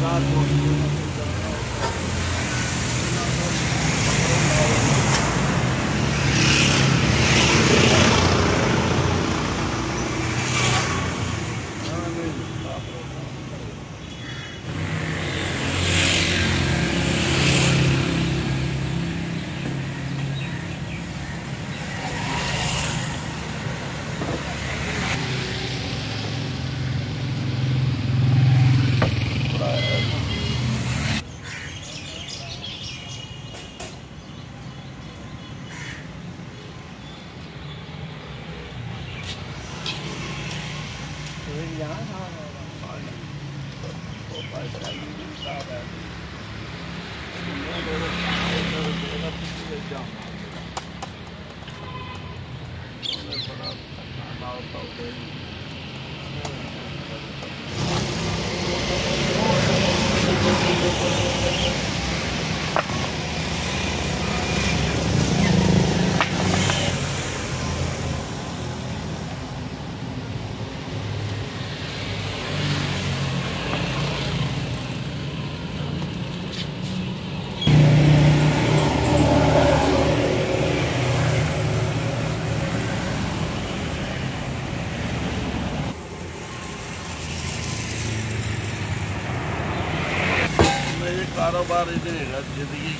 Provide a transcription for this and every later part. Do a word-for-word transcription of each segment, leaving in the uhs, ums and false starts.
कारोबार इतने जिंदगी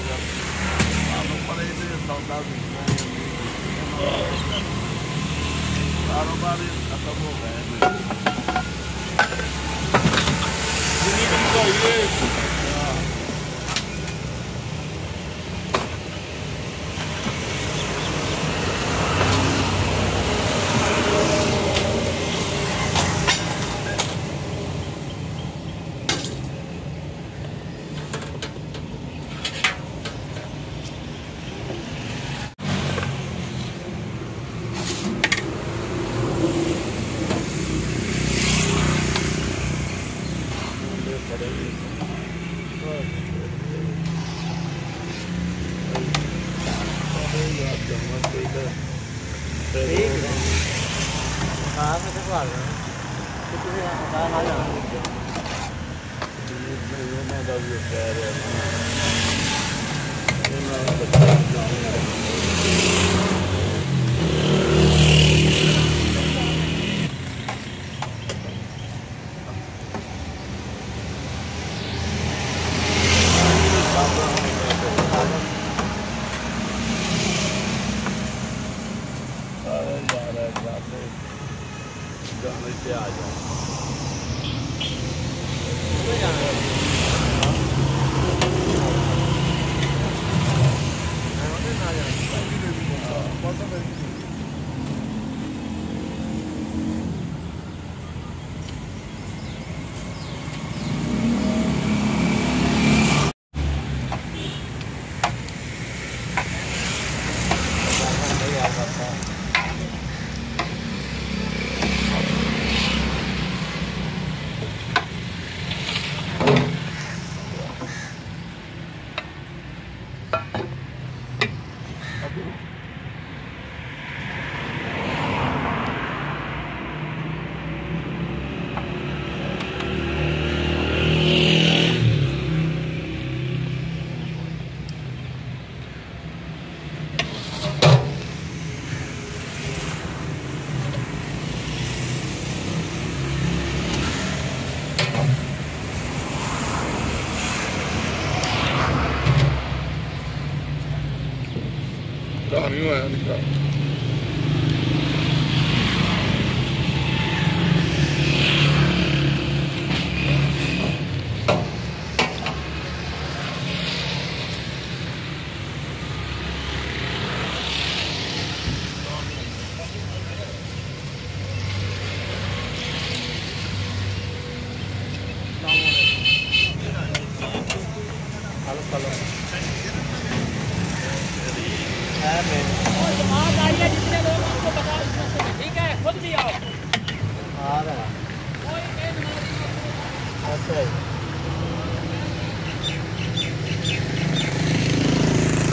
पर इतने सौदा कारोबार खत्म हो गए।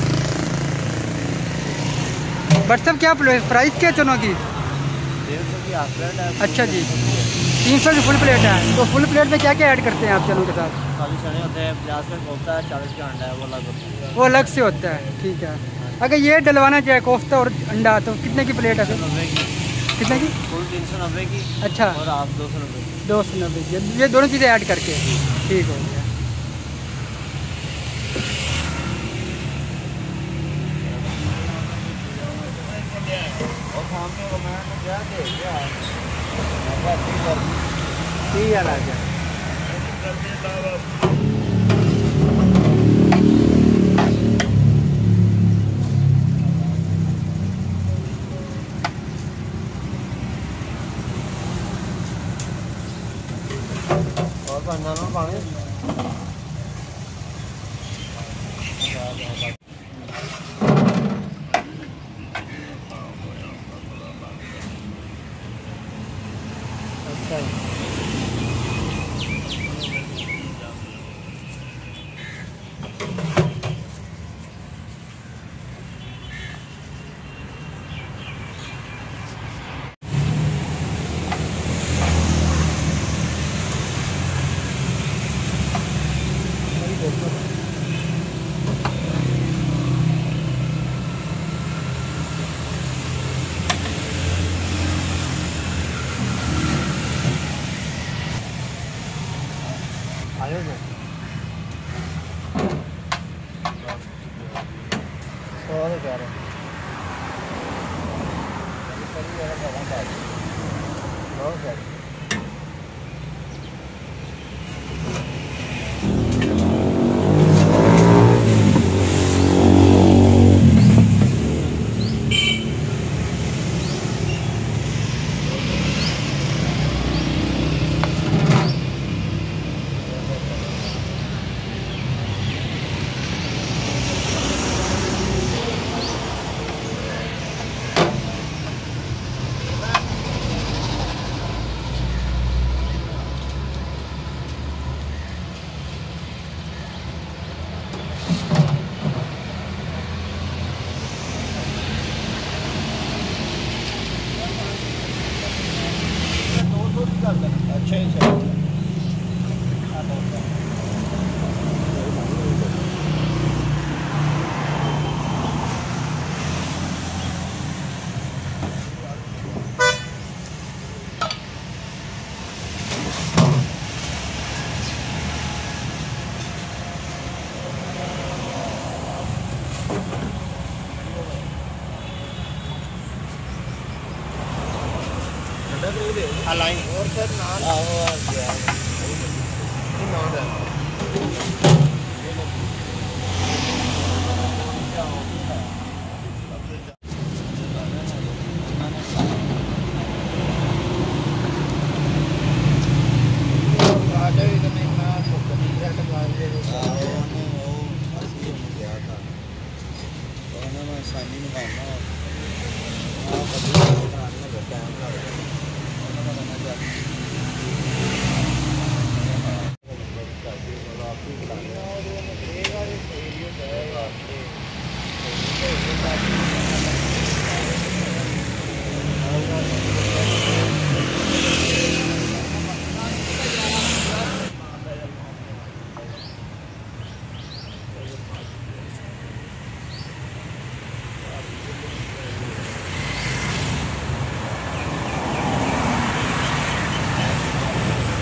बट सब क्या प्राइस क्या चनों की? हाफ प्लेट है। अच्छा जी, तीन सौ की फुल प्लेट है। तो फुल प्लेट में क्या क्या ऐड करते हैं आप चनों के साथ? खाली चने होते हैं, पचास का कोफ्ता है, चालीस का अंडा है, वो अलग होता है। वो अलग से होता है, ठीक है। अगर ये डलवाना चाहे कोफ्ता और अंडा तो कितने की प्लेट है? नब्बे की। कितने की? फुल तीन सौ नब्बे की। अच्छा, और हाफ दो सौ नब्बे की। दो सौ नब्बे की, ये दोनों चीज़ें ऐड करके ठीक हो गया। ठीक है राजा। और पानी अच्छा आयो ना और क्या है बहुत है। अच्छा ही लाइन और सर नान सानी में